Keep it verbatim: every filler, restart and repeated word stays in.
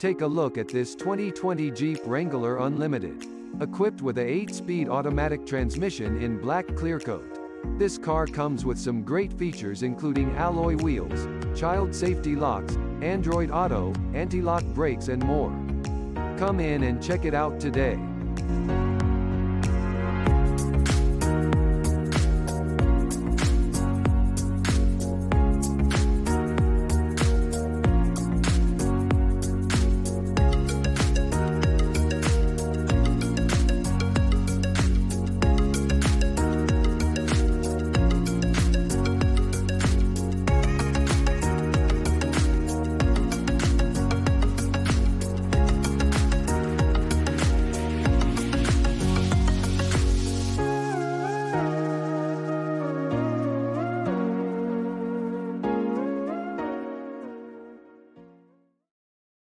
Take a look at this twenty twenty Jeep Wrangler Unlimited. Equipped with a eight speed automatic transmission in black clear coat. This car comes with some great features including alloy wheels, child safety locks, Android Auto, anti-lock brakes and more. Come in and check it out today.